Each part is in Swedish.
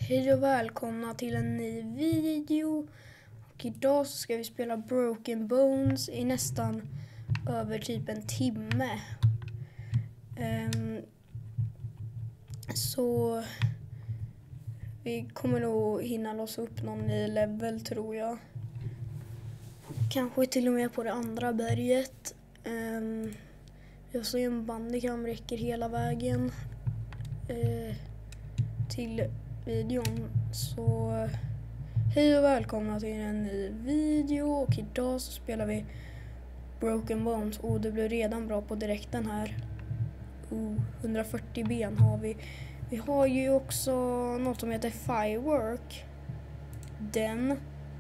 Hej och välkomna till en ny video. Och idag så ska vi spela Broken Bones i nästan över typ en timme. Så vi kommer nog hinna låsa upp någon ny level, tror jag. Kanske till och med på det andra berget. Jag ser en bandicam räcker hela vägen till videon. Så hej och välkomna till en ny video. Och idag så spelar vi Broken Bones. Och det blir redan bra på direkten här. 140 ben har vi. Vi har ju också något som heter Firework. Den.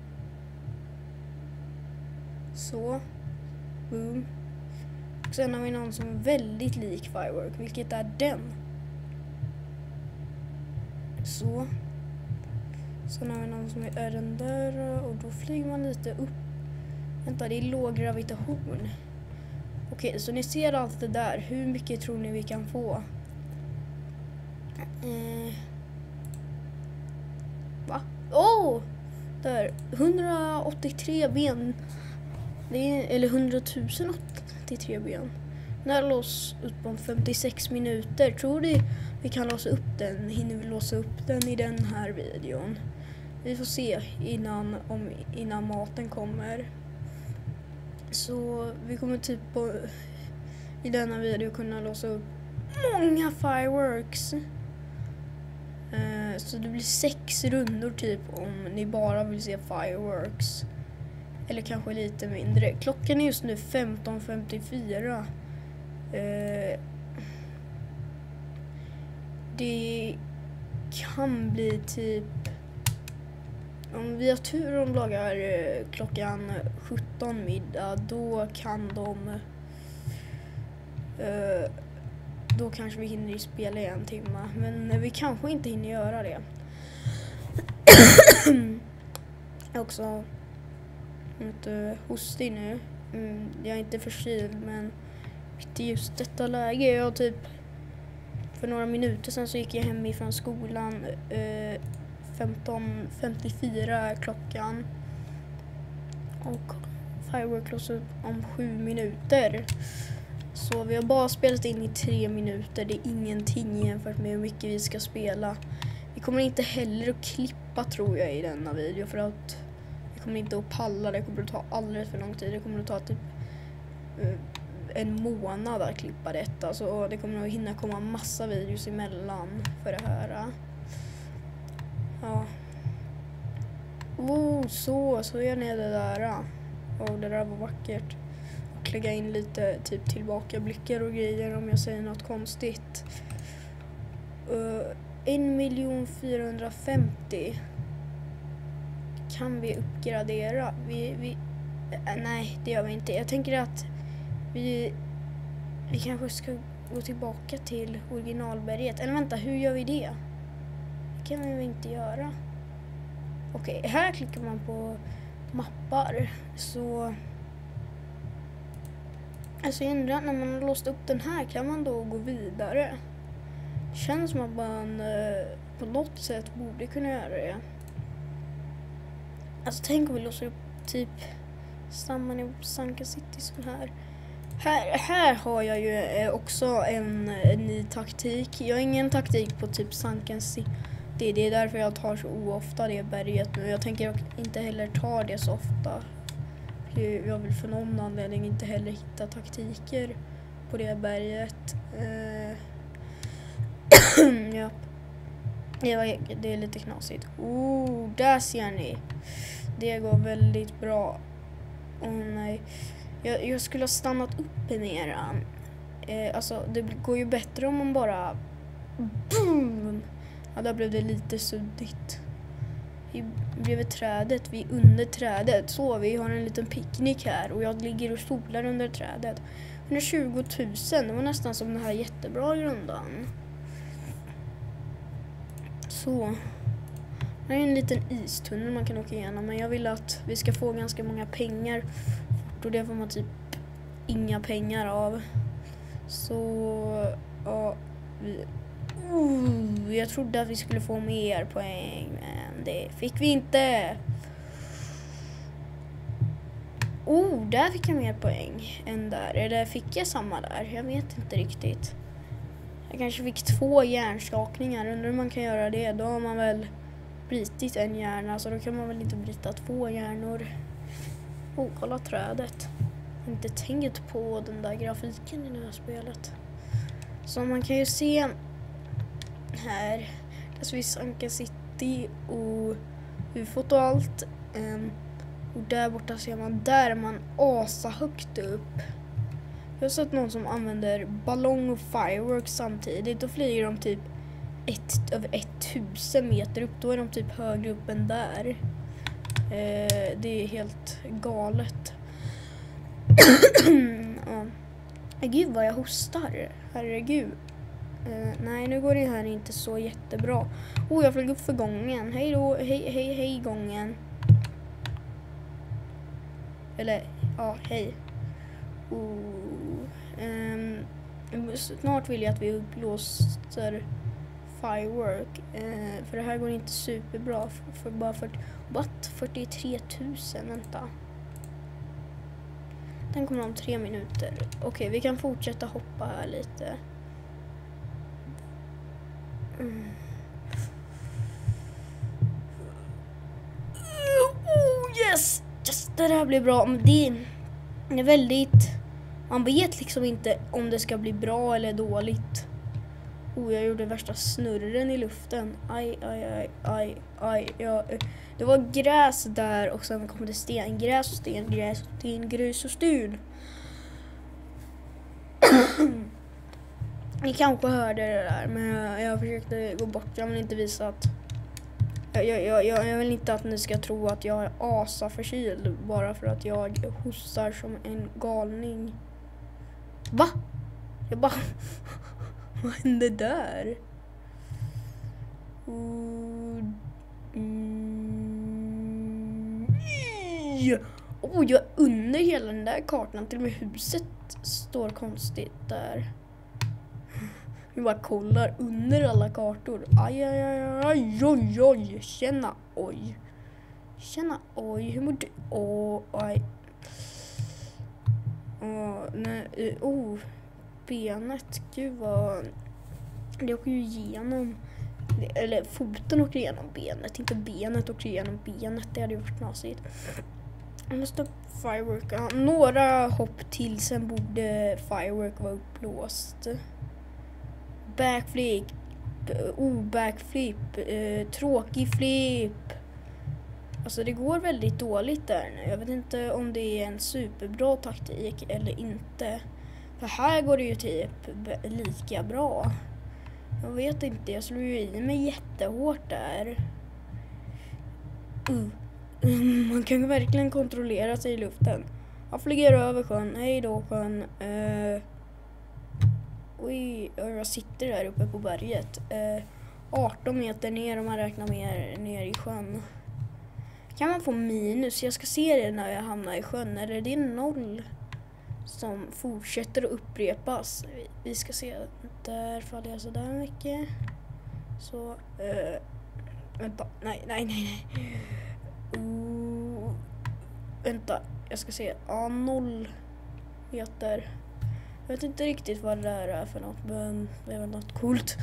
Så. Boom. Och sen har vi någon som är väldigt lik Firework. Vilket är den. Så. Sen har vi någon som är den där. Och då flyger man lite upp. Vänta, det är låg gravitation. Okej, så ni ser allt det där. Hur mycket tror ni vi kan få? Va? Åh! Där. 183 ben. Det är, eller 100 083 ben. När lås upp om 56 minuter. Tror ni vi kan låsa upp den? Hinner vi låsa upp den i den här videon? Vi får se innan maten kommer. Så vi kommer typ i denna video kunna låsa upp många fireworks. Så det blir 6 rundor typ om ni bara vill se fireworks. Eller kanske lite mindre. Klockan är just nu 15:54. Det kan bli typ, om vi har tur om dagar klockan 17 middag, då kan då kanske vi hinner spela i en timme. Men vi kanske inte hinner göra det. Jag är också inte hostig nu. Jag är inte förkyld, men i just detta läge, jag typ för några minuter sedan så gick jag hem ifrån skolan. 15:54 klockan. Och Firework låser upp om 7 minuter. Så vi har bara spelat in i 3 minuter. Det är ingenting jämfört med hur mycket vi ska spela. Vi kommer inte heller att klippa, tror jag, i denna video. För att vi kommer inte att palla. Det kommer att ta alldeles för lång tid. Det kommer att ta typ en månad att klippa detta. Så det kommer att hinna komma massa videos emellan för det här. Ja. Så gör ni det där. Det där var vackert. Och lägga in lite typ tillbakablickar och grejer om jag säger något konstigt. 1.450.000 kan vi uppgradera. Nej, det gör vi inte. Jag tänker att vi kanske ska gå tillbaka till originalberget. Eller vänta, hur gör vi det? Det kan vi ju inte göra. Okej, här klickar man på mappar. Så alltså jag undrar, när man har låst upp den här, kan man då gå vidare? Känns som att man på något sätt borde kunna göra det. Alltså tänk om vi låser upp typ stamman i Sunken City som här. Här har jag ju också en ny taktik. Jag har ingen taktik på typ Sunken City. Det är därför jag tar så ofta det berget nu. Jag tänker inte heller ta det så ofta. Jag vill för någon anledning inte heller hitta taktiker på det berget. Ja. Det är lite knasigt. Där ser ni. Det går väldigt bra. Nej. Jag skulle ha stannat upp mera. Alltså det går ju bättre om man bara boom. Ja, där blev det lite suddigt. Vi bredvid trädet, vi är under trädet. Så vi har en liten picknick här. Och jag ligger och solar under trädet. 120 000, det var nästan som den här jättebra rundan. Så. Det är en liten istunnel man kan åka igenom. Men jag vill att vi ska få ganska många pengar. Och det får man typ inga pengar av. Så ja, vi Jag trodde att vi skulle få mer poäng, men det fick vi inte. Där fick jag mer poäng än där. Eller fick jag samma där? Jag vet inte riktigt. Jag kanske fick 2 hjärnskakningar. Undrar hur man kan göra det. Då har man väl britit en hjärna, så då kan man väl inte bryta 2 hjärnor. Kolla trädet. Inte tänkt på den där grafiken i det här spelet. Så man kan ju se här. Där ser vi Sunken City och UFOt och allt. Och där borta ser man, där är man asa högt upp. Jag har sett någon som använder ballong och fireworks samtidigt. Då flyger de typ över 1000 meter upp. Då är de typ högre upp än där. Det är helt galet. Gud vad jag hostar. Herregud. Nej, nu går det här inte så jättebra. Jag flög upp för gången. Hej då, hej gången. Eller, ja, hej. Snart vill jag att vi upplåser firework. För det här går inte superbra. För bara 43 000, vänta. Den kommer om 3 minuter. Okej, vi kan fortsätta hoppa här lite. Yes! Det där blir bra. Men det är väldigt... Man vet liksom inte om det ska bli bra eller dåligt. Jag gjorde värsta snurren i luften. Aj. Det var gräs där och sen kom det stengräs och stengrus och sten. Ni kanske hörde det där, men jag försökte gå bort. Jag vill inte visa att... Jag vill inte att ni ska tro att jag är asaförkyld bara för att jag hostar som en galning. Va? Jag bara... Vad hände där? Jag är under hela den där kartan. Till och med huset står konstigt där. Vi bara kollar under alla kartor. Aj. Känna oj. Hur mår du? Aj. Nej. Benet. Gud vad... Det åker ju igenom... Eller foten åker igenom benet. Inte benet åker igenom benet. Det hade ju varit nasigt. Jag måste upp firework. Några hopp till, sen borde firework vara upplåst. Backflip. Backflip. Tråkig flip. Alltså det går väldigt dåligt där nu. Jag vet inte om det är en superbra taktik eller inte. För här går det ju typ lika bra. Jag vet inte, jag slår ju i mig jättehårt där. Man kan verkligen kontrollera sig i luften. Jag flyger över sjön. Hej då sjön. Jag sitter där uppe på berget. 18 meter ner om man räknar ner i sjön. Kan man få minus? Jag ska se det när jag hamnar i sjön. Eller det är 0 som fortsätter att upprepas. Vi ska se. Där faller jag så där mycket. Så. Vänta. Nej. Vänta. Jag ska se. 0 meter. Jag vet inte riktigt vad det där är för något. Men det är väl något coolt.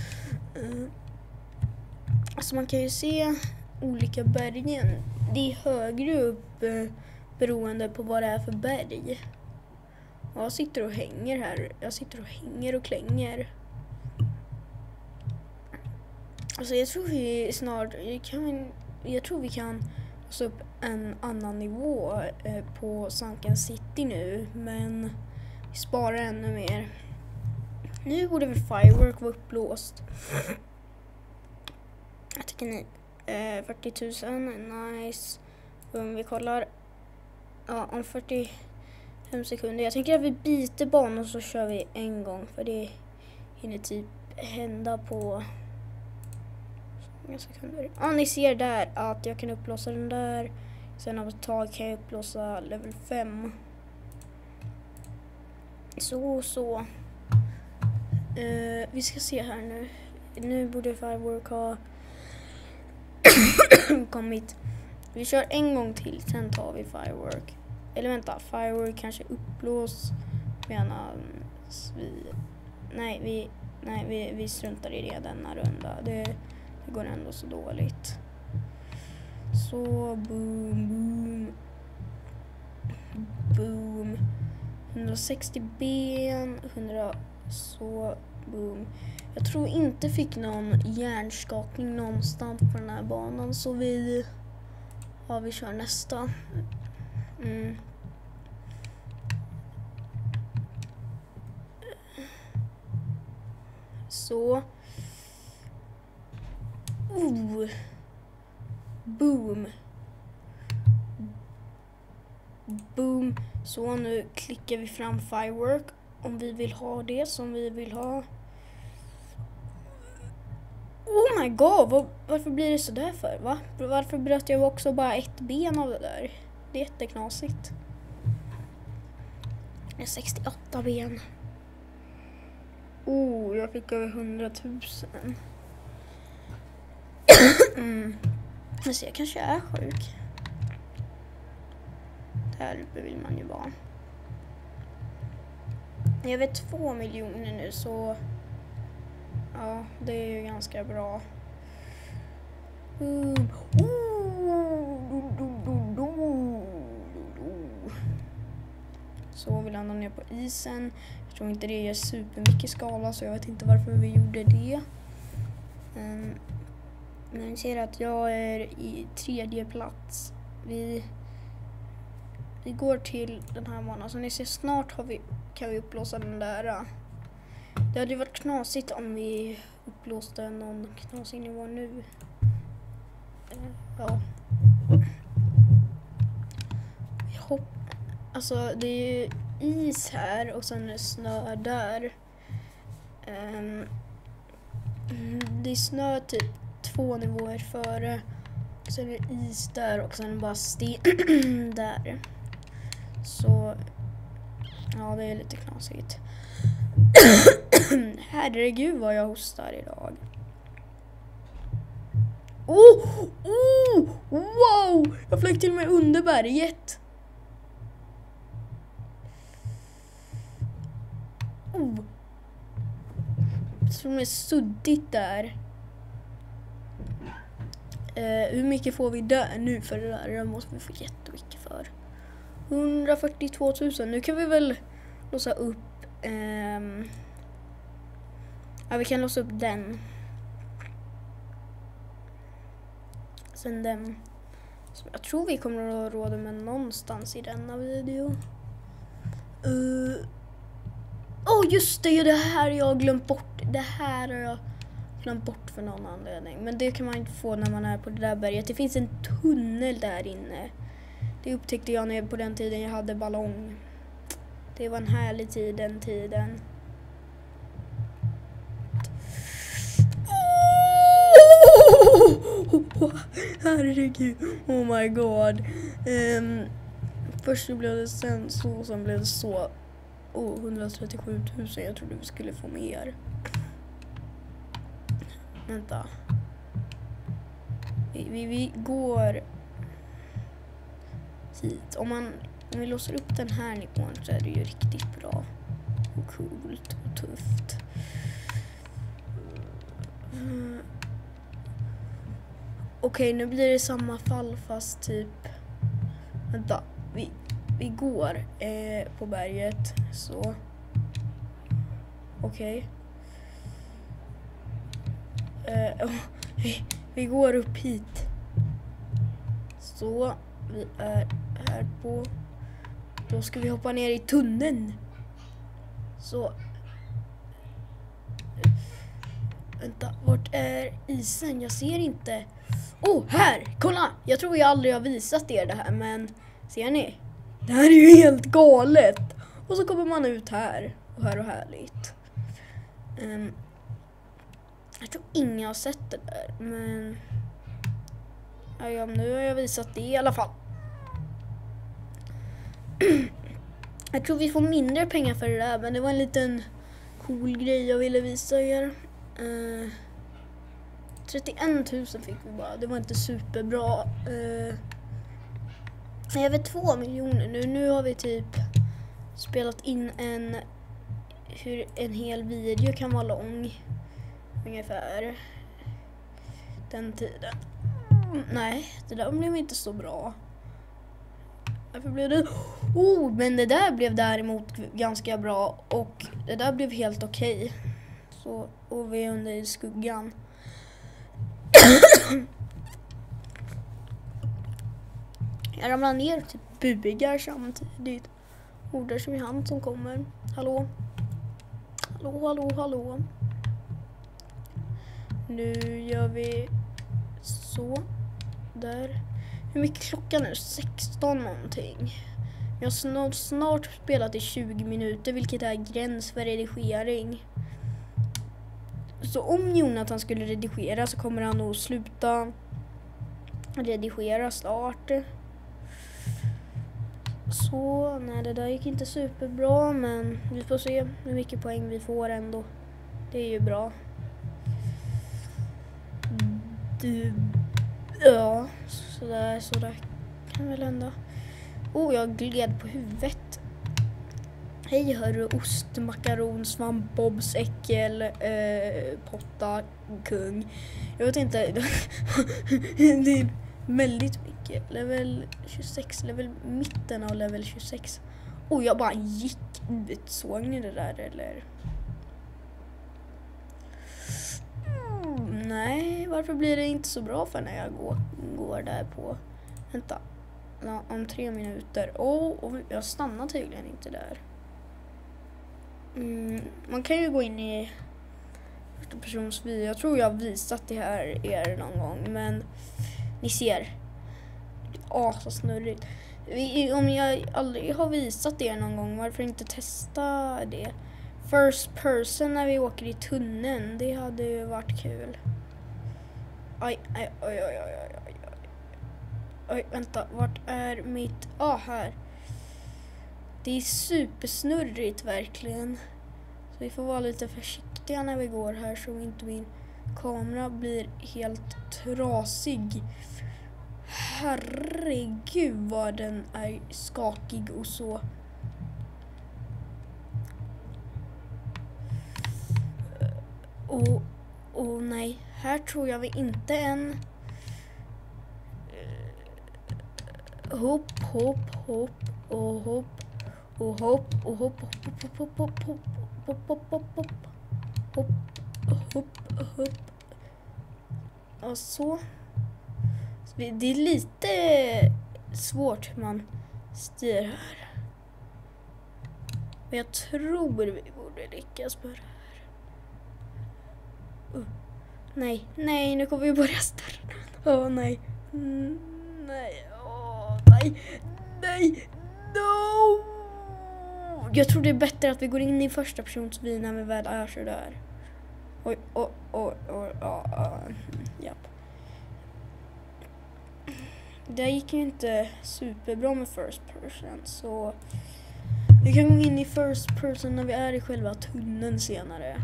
Alltså man kan ju se olika bergen. Det är högre upp beroende på vad det är för berg. Jag sitter och hänger här. Jag sitter och hänger och klänger. Alltså jag tror vi snart jag tror vi kan få upp en annan nivå på Sunken City nu, men vi sparar ännu mer. Nu borde väl firework vara upplåst. Jag tycker ni 40 000, nice. Vi kollar om 45 sekunder. Jag tänker att vi byter banan och så kör vi en gång, för det hinner typ hända på sekunder. Ni ser där att jag kan upplåsa den där. Sen av ett tag kan jag upplåsa level 5. Så. Vi ska se här nu. Nu borde Firework ha kommit. Vi kör en gång till, sen tar vi Firework. Eller vänta, Firework kanske uppblås medan vi struntar i det denna runda. Det går ändå så dåligt. Så boom. 160 ben, 100 så boom. Jag tror inte fick någon hjärnskakning någonstans på den här banan, så vi kör nästa. Så boom. Så nu klickar vi fram Firework om vi vill ha det som vi vill ha. Oh my god, varför blir det så där för, va? Varför bröt jag också bara ett ben av det där? Det är jätteknasigt. Det är 68 ben. Jag fick över 100 000. Så jag kanske är sjuk. Där uppe vill man ju vara. Jag vet 2 miljoner nu, så ja, det är ju ganska bra. Så vi landar ner på isen. Jag tror inte det ger supermycket skala, så jag vet inte varför vi gjorde det. Men ni ser att jag är i 3:e plats. Vi går till den här banan. Så ni ser, snart kan vi upplåsa den där. Det hade varit knasigt om vi upplåste någon knasig nivå nu. Ja. Alltså det är ju is här och sen är det snö där. Det är snö typ 2 nivåer före. Sen är det is där och sen bara sten där. Så ja, det är lite knasigt. Herregud vad jag hostar idag. Wow! Jag flög till och med under berget. Som är suddigt där. Hur mycket får vi där nu för det där? Det måste vi få jättemycket för. 142 000. Nu kan vi väl låsa upp. Ja, vi kan låsa upp den. Sen den. Så jag tror vi kommer att ha råd med någonstans i denna video. Just det, det här jag har glömt bort. Det här har jag glömt bort för någon anledning. Men det kan man inte få när man är på det där berget. Det finns en tunnel där inne. Det upptäckte jag på den tiden jag hade ballong. Det var en härlig tid den tiden. Herregud. Oh my god. Först så blev det sen blev det så. 137 000. Jag trodde vi skulle få mer. Vänta. Vi går hit. Om vi låser upp den här nivån så är det ju riktigt bra. Och coolt och tufft. Okej, nu blir det samma fall fast typ. Vänta. Vi går på berget. Så. Okej. Vi går upp hit. Så. Vi är här på. Då ska vi hoppa ner i tunneln. Så. Vänta, vart är isen? Jag ser inte. Här! Kolla! Jag tror jag aldrig har visat er det här, men ser ni? Det här är ju helt galet. Och så kommer man ut här. Och här och härligt. Jag tror ingen har sett det där, men ja, nu har jag visat det i alla fall. Jag tror vi får mindre pengar för det där, men det var en liten cool grej jag ville visa er. 31 000 fick vi bara. Det var inte superbra. Över 2 miljoner nu. Nu har vi typ spelat in hur en hel video kan vara lång. Ungefär den tiden. Nej, det där blev inte så bra. Varför blev det? Men det där blev däremot ganska bra. Och det där blev helt okej. Så, och vi är under i skuggan. Jag ramlar ner typ bugar samtidigt. Ordar som i hand som kommer. Hallå? Hallå. Nu gör vi så. Där. Hur mycket klockan nu? 16 någonting. Jag har snart spelat i 20 minuter, vilket är gräns för redigering. Så om Jonathan skulle redigera så kommer han nog sluta redigera snart. Så, nej, det där gick inte superbra, men vi får se hur mycket poäng vi får ändå. Det är ju bra. Ja, sådär kan väl hända. Jag gled på huvudet. Hej hörru, ost, makaron, svamp, bobs, äckel, potta, kung. Jag vet inte. Det är väldigt mycket. Level 26, level mitten av level 26. Jag bara gick ut. Såg ni det där eller? Nej, varför blir det inte så bra för när jag går där på? Vänta. Om 3 minuter. Jag stannar tydligen inte där. Man kan ju gå in i första persons video. Jag tror jag har visat det här er någon gång, men ni ser. Så snurrigt. Om jag aldrig har visat det någon gång, varför inte testa det? First person när vi åker i tunneln, det hade ju varit kul. Oj, vänta, vart är mitt? Här. Det är supersnurrigt verkligen. Så vi får vara lite försiktiga när vi går här så inte min kamera blir helt trasig. Herregud vad den är skakig och så. Nej, här tror jag vi inte än. Hopp och så. Det är lite svårt hur man styr här. Men jag tror vi borde lyckas på det här. Nej, nu kommer vi börja starta. Nej. No! Jag tror det är bättre att vi går in i första persons vy när vi väl är så där. Japp. Det gick ju inte superbra med first person, så vi kan gå in i first person när vi är i själva tunneln senare.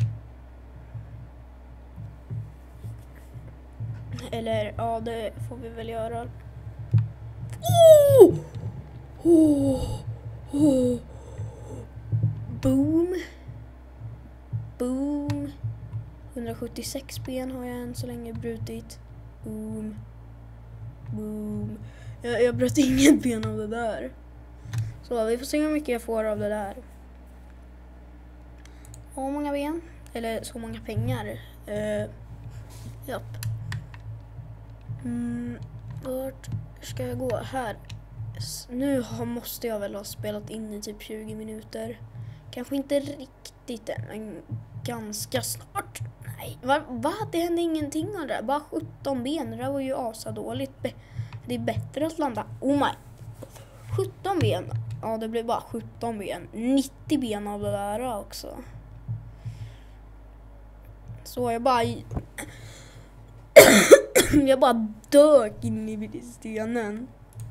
Eller det får vi väl göra. Boom. 176 ben har jag än så länge brutit. Boom. Jag bröt inget ben av det där. Så vi får se hur mycket jag får av det där. Så många ben. Eller så många pengar. Japp. Vart ska jag gå? Här. Nu måste jag väl ha spelat in i typ 20 minuter. Kanske inte riktigt än, men ganska snart. Nej, va? Det hände ingenting av det där. Bara 17 ben. Det där var ju asadåligt. Det är bättre att landa. 17 ben. Ja, det blev bara 17 ben. 90 ben av det där också. Så jag bara dök in i stenen.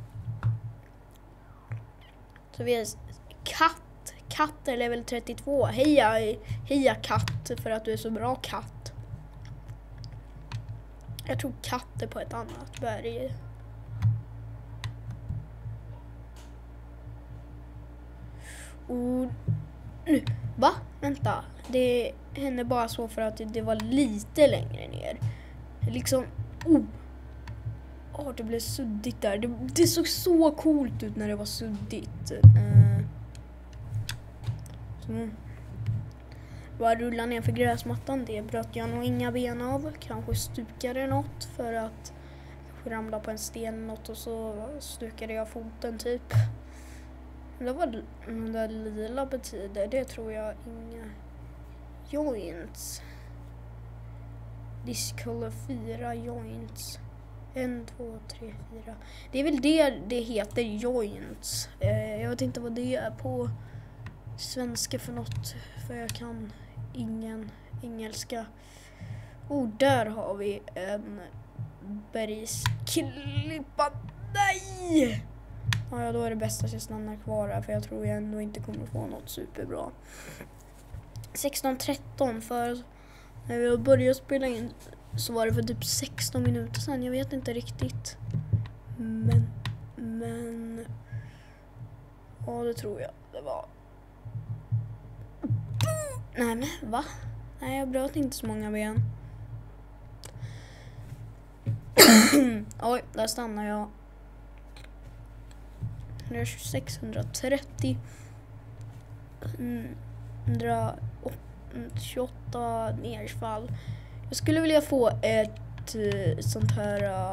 Så vi är katt är level 32. Heja katt för att du är så bra katt. Jag tror katter på ett annat berg. Och nu, va? Vänta. Det hände bara så för att det var lite längre ner. Liksom, det blev suddigt där. Det såg så coolt ut när det var suddigt. Bara rulla ner för gräsmattan. Det bröt jag nog inga ben av. Kanske stukade något för att ramla på en sten eller något och så stukade jag foten typ. Det var det där lila betyder. Det tror jag inga joints. Discolor 4 joints. 1, 2, 3, 4. Det är väl det heter joints. Jag vet inte vad det är på svenska för något. För jag kan ingen engelska. Där har vi en bergsklippa. Nej! Ja, då är det bäst att jag stannar kvar här. För jag tror jag ändå inte kommer få något superbra. 16:13 för när vi började spela in så var det för typ 16 minuter sedan. Jag vet inte riktigt. Men ja, det tror jag det var. Nej men va? Nej, jag bröt inte så många ben. Oj, där stannar jag. 630 128 nersfall. Jag skulle vilja få ett sånt här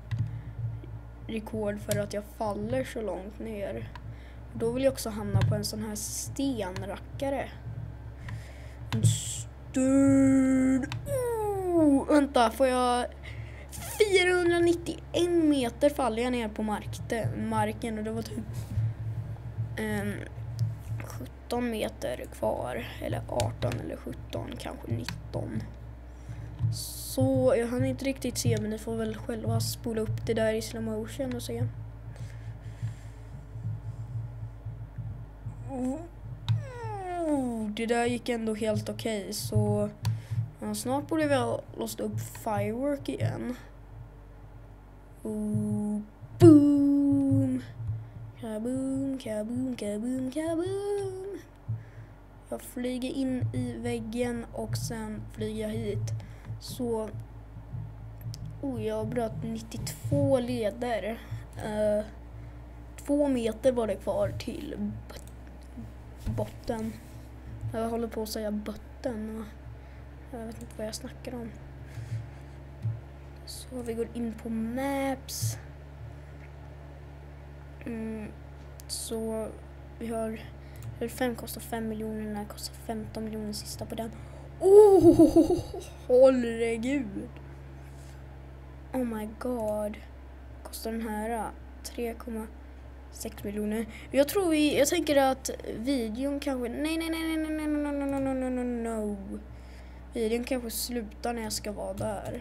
rekord för att jag faller så långt ner. Då vill jag också hamna på en sån här stenrackare. En störd. Vänta, får jag 491 meter faller jag ner på marken och det var typ 17 meter kvar, eller 18 eller 17, kanske 19. Så jag hann inte riktigt se, men ni får väl själva spola upp det där i slow motion och se. Det där gick ändå helt okej, så snart borde vi ha låst upp firework igen. Boom! Kaboom, kaboom, kaboom, kaboom! Jag flyger in i väggen och sen flyger jag hit. Så jag bröt 92 leder. 2 meter var det kvar till botten. Jag håller på att säga botten. Jag vet inte vad jag snackar om. Så vi går in på maps. Så vi har 5 kostar 5 miljoner, den här kostar 15 miljoner sista på den. Herregud. Oh my god. Kostar den här 3,6 miljoner. Jag tänker att videon kanske no. Videon kanske slutar när jag ska vara där.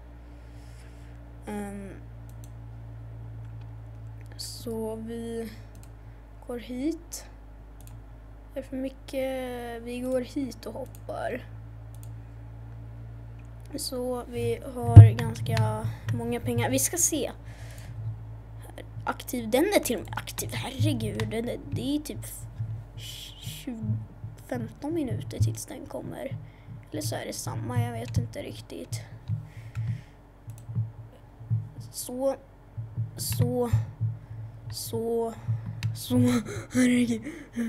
Så vi går hit. Det är för mycket. Vi går hit och hoppar. Så vi har ganska många pengar. Vi ska se. Aktiv. Den är till och med aktiv. Herregud. Det är typ 15 minuter tills den kommer. Eller så är det samma. Jag vet inte riktigt. Så herregud.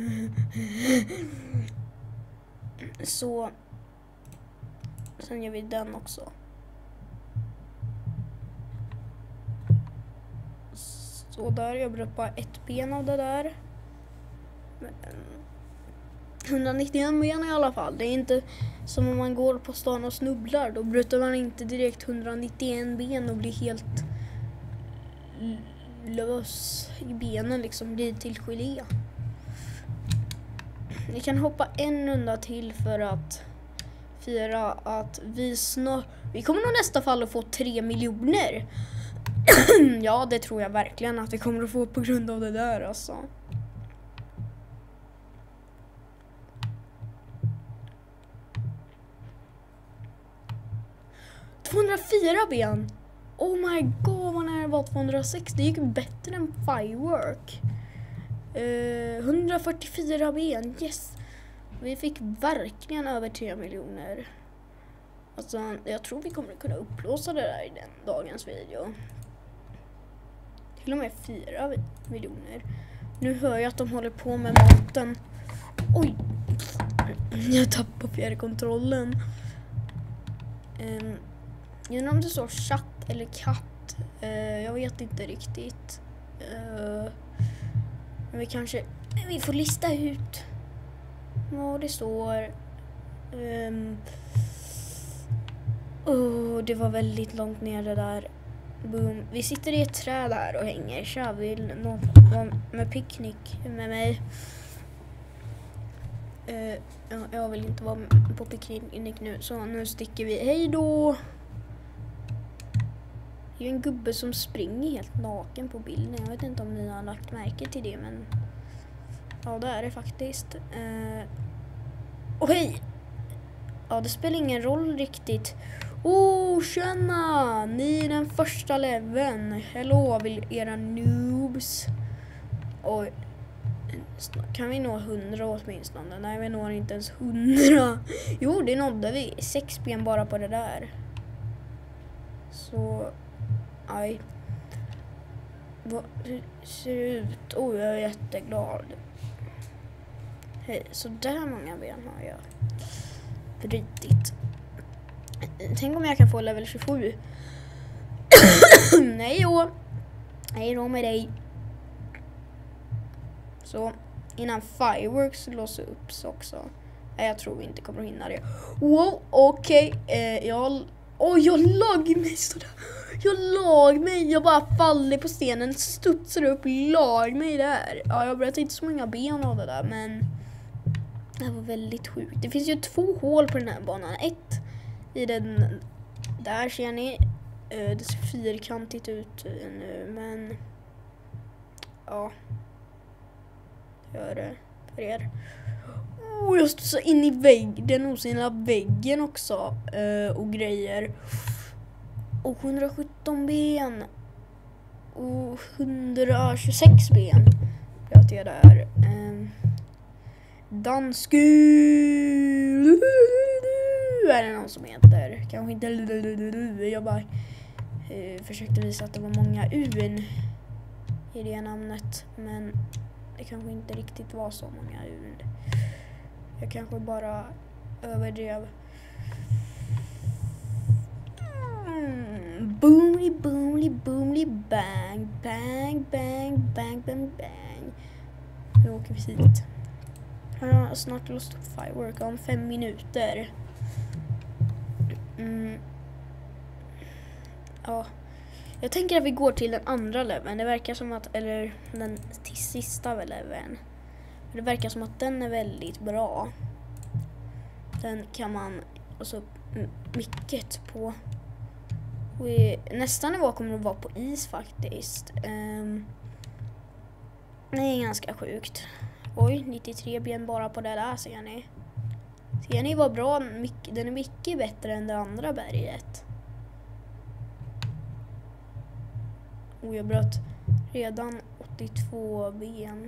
Så sen gör vi den också. Så där, jag bröt bara ett ben av det där. Men 191 ben i alla fall. Det är inte som om man går på stan och snubblar. Då bryter man inte direkt 191 ben och blir helt lös i benen, liksom blir till gelé. Vi kan hoppa en runda till för att fira att vi kommer nog nästa fall att få 3 miljoner. Ja, det tror jag verkligen att vi kommer att få på grund av det där alltså. 204 ben! Oh my god, vad nära det var 206. Det gick bättre än Firework. 144 ben, yes! Vi fick verkligen över 3 miljoner. Alltså, jag tror vi kommer kunna upplåsa det där i den dagens video. Till och med 4 miljoner. Nu hör jag att de håller på med maten. Oj! Jag tappar fjärrkontrollen. Jag undrar om det står chatt eller katt. Jag vet inte riktigt. Men vi får lista ut vad det står. Det var väldigt långt ner det där. Boom. Vi sitter i ett träd här och hänger. Tja, vill någon med picknick med mig? Jag vill inte vara på picknick nu. Så nu sticker vi. Hej då! Det är en gubbe som springer helt naken på bilden. Jag vet inte om ni har lagt märke till det, men ja, det är det faktiskt. Och hej! Ja, det spelar ingen roll riktigt. Tjena! Ni är den första leveln. Hello, era noobs. Oj. Kan vi nå 100 åtminstone? Nej, vi når inte ens 100. Jo, det nådde vi. 6 ben bara på det där. Så, aj. Vad ser ut? Jag är jätteglad. Hej, så där många ben har jag brutit. Tänk om jag kan få level 27. Nej då med dig. Så innan Fireworks låser upp så också. Jag tror vi inte kommer att hinna det. Wow, okej. Jag lag mig sådär. Jag bara faller på stenen, studsar upp, lag mig där. Ja, jag bröt inte så många ben av det där, men det var väldigt sjukt. Det finns ju 2 hål på den här banan. Ett i den där, ser ni. Det ser fyrkantigt ut nu, men ja, gör det för er. Jag står så in i den osynliga väggen också och grejer. Och 117 ben och 126 ben bröt jag där. Dansku är det någon som heter. Kanske inte. Jag bara försökte visa att det var många UN i det namnet, men det kanske inte riktigt var så många UN. Jag kanske bara överdrev. Boomly, boomly, boomly, bang, bang, bang, bang, bang, bang. Nu åker vi hit. Jag har snart låst upp Firework om 5 minuter. Ja. Jag tänker att vi går till den andra leveln. Det verkar som att, eller den till sista leveln. Det verkar som att den är väldigt bra. Den kan man låsa upp mycket på. Nästa nivå kommer att vara på is faktiskt. Det är ganska sjukt. Oj, 93 ben bara på det där, ser ni. Ser ni vad bra? Den är mycket bättre än det andra berget. Jag bröt redan 82 ben.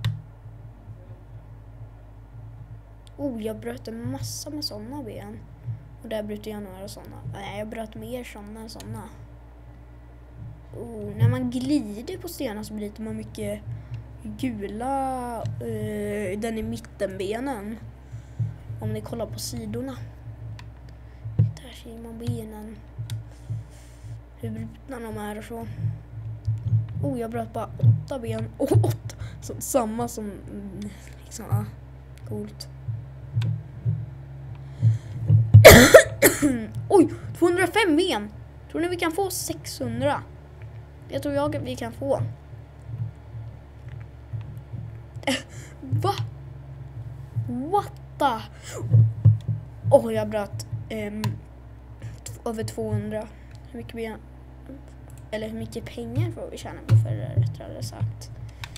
Jag bröt en massa med sådana ben. Och där bröt jag några sådana. Nej, jag bröt mer sådana än sådana. När man glider på stenar så bryter man mycket gula. Den i mittenbenen. Om ni kollar på sidorna. Där ser man benen. Hur brutna de är och så. Jag bröt bara 8 ben. 8! Samma som liksom, coolt. Oj, 205 ben. Tror ni vi kan få 600? Det tror jag att vi kan få. Va? What the? Jag bröt över 200. Hur mycket ben? Eller hur mycket pengar får vi tjäna på för det, rättare sagt.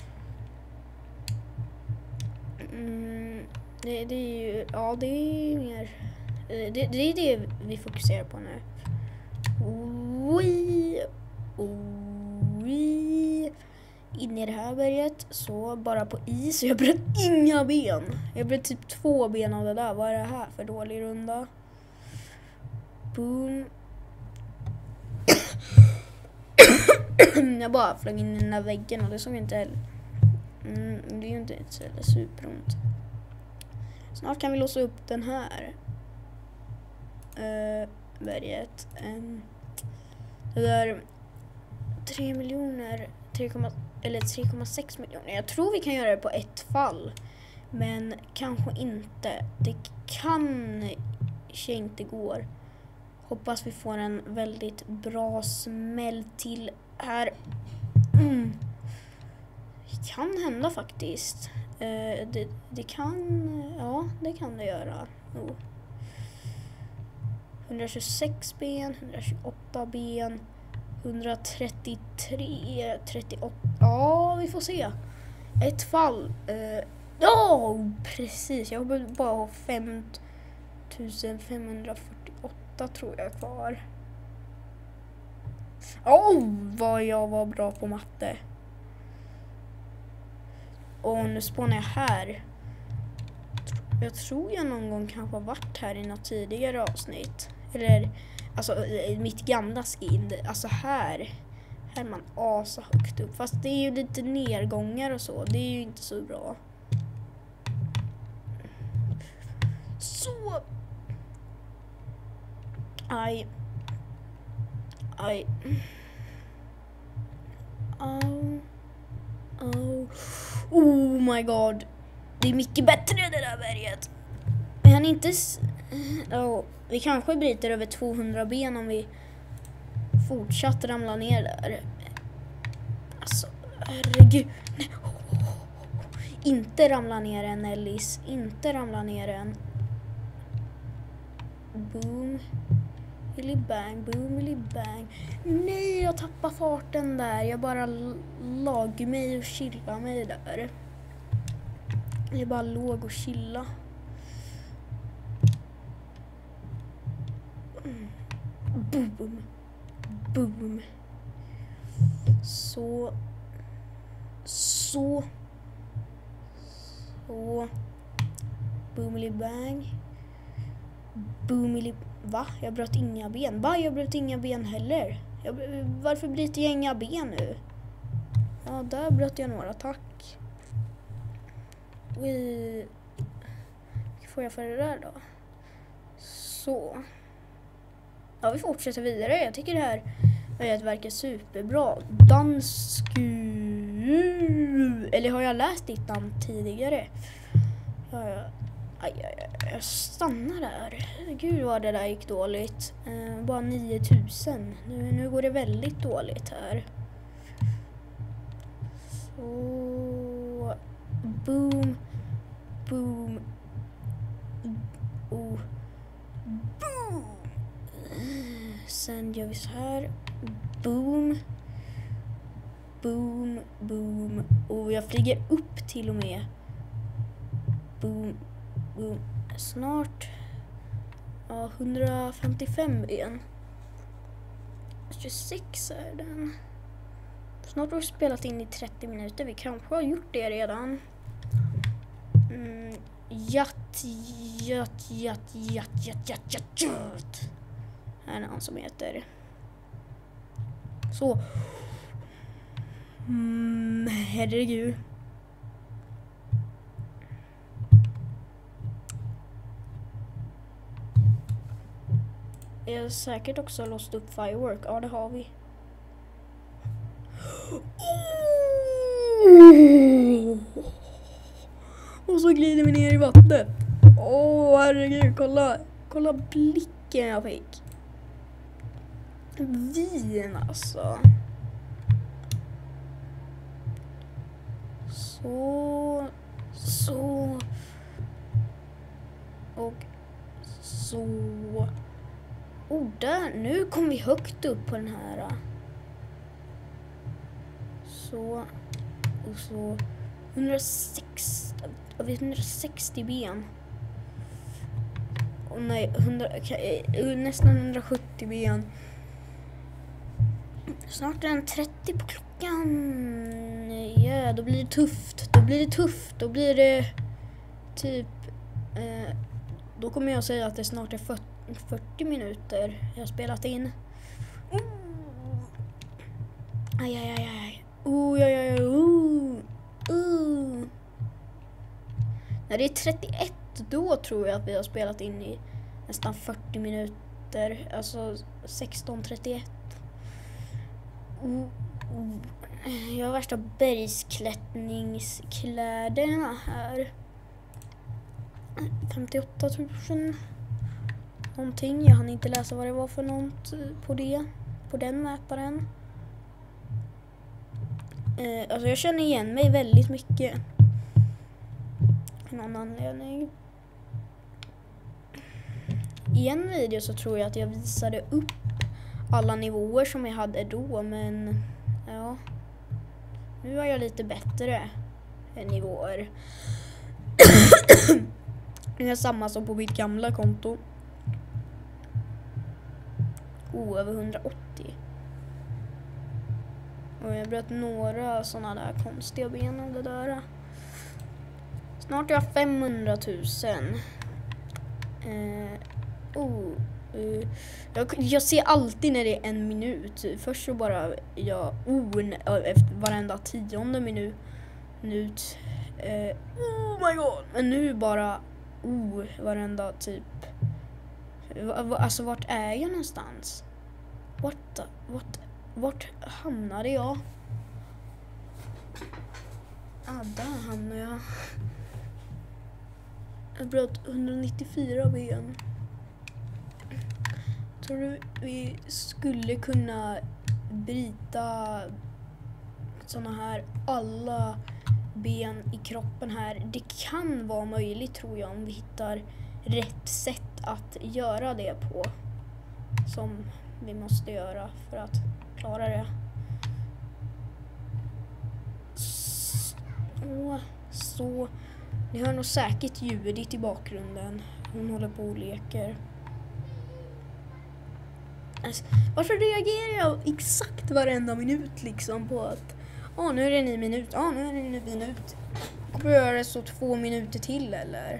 Det är ju, ja, det är mer. Det är det vi fokuserar på nu. In i det här berget. Så bara på is. Jag bröt inga ben. Jag bröt typ 2 ben av det där. Vad är det här för dålig runda? Boom. Jag bara flög in i den där väggen och det såg inte heller. Det är ju inte så superont. Snart kan vi låsa upp den här berget. Det där 3 miljoner 3,6 miljoner. Jag tror vi kan göra det på ett fall. Men kanske inte. Det kanske inte går. Hoppas vi får en väldigt bra smäll till här. Det kan hända faktiskt. Det kan det göra. 126 ben, 128 ben, 133, 38. Ja, vi får se. Ett fall. Precis. Jag har bara 5548 tror jag kvar. Vad jag var bra på matte. Och nu spånar jag här. Jag tror jag någon gång kanske har varit här i något tidigare avsnitt. Eller, alltså mitt gamla skin. Alltså här är man asa högt upp. Fast det är ju lite nedgångar och så. Det är ju inte så bra. Så. Aj. Oh my god. Det är mycket bättre det där berget. Men inte... vi kanske bryter över 200 ben om vi fortsatt ramla ner där. Alltså, herregud. Nej. Inte ramla ner än, Ellis. Inte ramla ner än. Boom. Willy bang, boom, willy bang. Nej, jag tappar farten där. Jag bara lag mig och chilla mig där. Jag bara låg och chilla. Boom. Boom. Så. Boomily bang. Boomily. Va? Jag bröt inga ben. Jag bröt inga ben heller. Varför bryter jag inga ben nu? Ja, där bröt jag några. Tack. Vad får jag för det där då? Så. Ja, vi fortsätter vidare. Jag tycker det här verkar superbra. Dansku. Eller har jag läst ditt namn tidigare? Jag stannar där. Gud vad det där gick dåligt. Bara 9000. Nu går det väldigt dåligt här. Så. Boom. Boom. Boom. Sen gör vi så här. Boom. Boom. Boom. Och jag flyger upp till och med. Boom. Boom. Snart 155 ben. 26 är den. Snart har vi spelat in i 30 minuter. Vi kanske har gjort det redan. Jatt. Här är någon som heter. Så. Herregud. Jag har säkert också låst upp firework. Ja, det har vi. Och så glider vi ner i vattnet. Herregud, kolla blicken jag fick. Vin alltså. Så. Och så. Där, nu kom vi högt upp på den här. Så. Och så. 160 ben. Och nej, nästan 170 ben. Snart är den 30 på klockan. Ja, då blir det tufft. Då blir det typ... då kommer jag säga att det snart är 40 minuter jag har spelat in. Aj. När det är 31, då tror jag att vi har spelat in i nästan 40 minuter. Alltså 16:31. Jag har värsta bergsklättringskläderna här. 58 000 någonting. Jag hann inte läsa vad det var för något på den mätaren. Alltså jag känner igen mig väldigt mycket. Någon anledning. I en video så tror jag att jag visade upp alla nivåer som jag hade då, men ja, nu har jag lite bättre nivåer. Det är samma som på mitt gamla konto. Över 180. Och jag bröt några sådana där konstiga ben av det där. Snart är jag 500 000. Jag ser alltid när det är 1 minut. Först så bara efter varenda 10:e minut. Oh my god. Men nu bara varenda typ. Alltså vart är jag någonstans? Vart hamnade jag? Där hamnade jag. Jag bröt 194 ben. Tror du vi skulle kunna bryta såna här alla ben i kroppen här? Det kan vara möjligt, tror jag, om vi hittar rätt sätt att göra det på. Som vi måste göra för att klara det. Så ni hör nog säkert ljudet i bakgrunden. Hon håller på och leker. Alltså, varför reagerar jag exakt varenda minut liksom på att nu är det en ny minut. Nu är det en ny minut. Kommer jag göra det så 2 minuter till eller?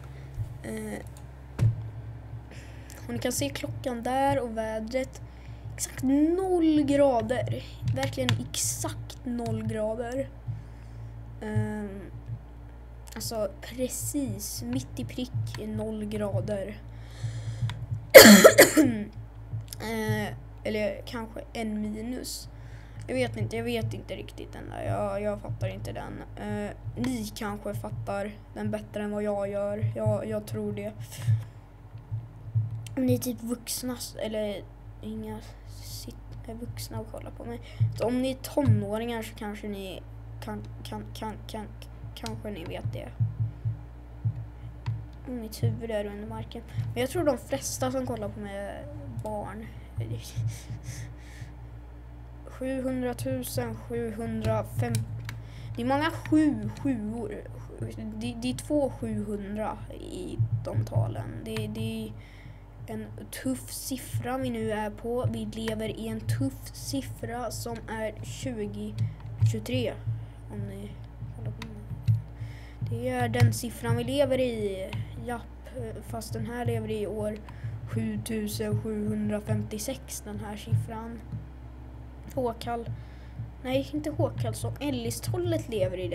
Och ni kan se klockan där och vädret. Exakt 0 grader. Verkligen exakt 0 grader. Alltså precis mitt i prick 0 grader. Eller kanske 1 minus. Jag vet inte riktigt den där. Jag fattar inte den. Ni kanske fattar den bättre än vad jag gör. Jag tror det. Om ni är typ vuxna eller inga vuxna och kollar på mig. Så om ni är tonåringar så kanske ni kanske ni vet det. Mitt huvud är under marken. Men jag tror de flesta som kollar på mig är barn. 700 705. Det är många 7-7-or. Det är 2 700 i de talen. Det är en tuff siffra vi nu är på. Vi lever i en tuff siffra som är 2023. Om ni kollar på mig. Det är den siffran vi lever i. Japp, fast den här lever i år 7756, den här siffran. Nej, inte Håkall, så Ellis-trollet lever i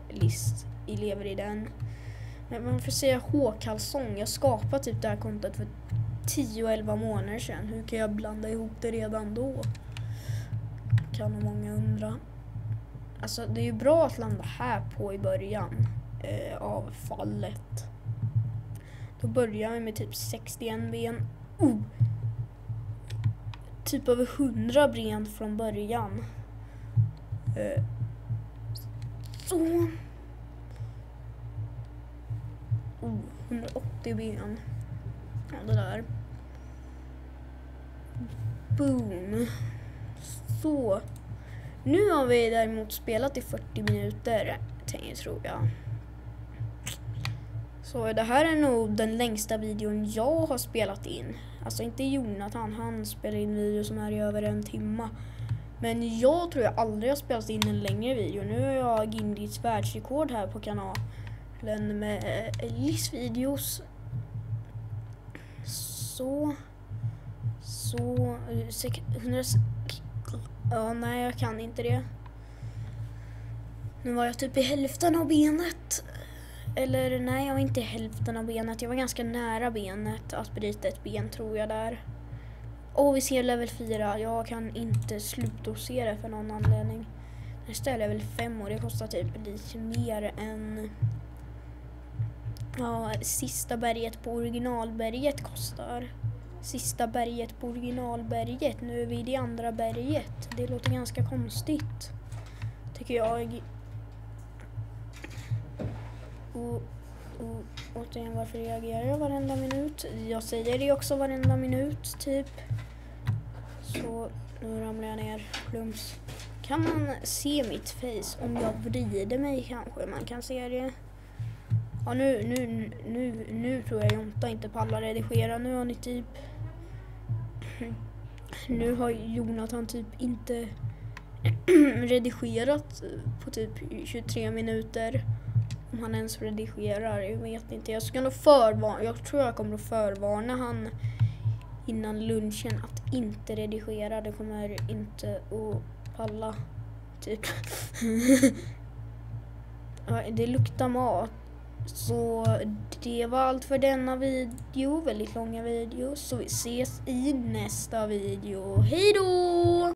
den. Men man får säga Håkallsång. Jag skapade typ det här kontot för 10-11 månader sedan. Hur kan jag blanda ihop det redan då? Kan nog många undra. Alltså det är ju bra att landa här på i början av fallet. Då börjar vi med typ 61 ben. Typ över 100 ben från början. Så. 180 ben. Ja, det där. Boom. Så. Nu har vi däremot spelat i 40 minuter, tror jag. Så det här är nog den längsta videon jag har spelat in. Alltså inte Jonathan, han spelar in video som är i över 1 timme. Men jag tror jag aldrig har spelat in en längre video. Nu har jag Guinness världsrekord här på kanalen med livsvideos. Så 100. Ja, nej, jag kan inte det. Nu var jag typ i hälften av benet. Eller nej, jag var inte i hälften av benet. Jag var ganska nära benet att bryta ett ben, tror jag där. Och vi ser level 4. Jag kan inte slutdosera för någon anledning. Nästa är level 5 och det kostar typ lite mer än sista berget på originalberget kostar. Sista berget på originalberget. Nu är vi i det andra berget. Det låter ganska konstigt, tycker jag. Och återigen, varför reagerar jag varenda minut? Jag säger det också varenda minut, typ. Så nu ramlar jag ner. Plums. Kan man se mitt face om jag vrider mig kanske? Man kan se det. Ja, nu tror jag Jonta inte pallar redigera. Nu har ni typ... Nu har Jonathan typ inte redigerat på typ 23 minuter. Om han ens redigerar, jag vet inte. Jag tror jag kommer att förvarna han innan lunchen att inte redigera. Det kommer inte att palla, typ. Ja, det luktar mat. Så det var allt för denna video. Väldigt långa video. Så vi ses i nästa video. Hej då!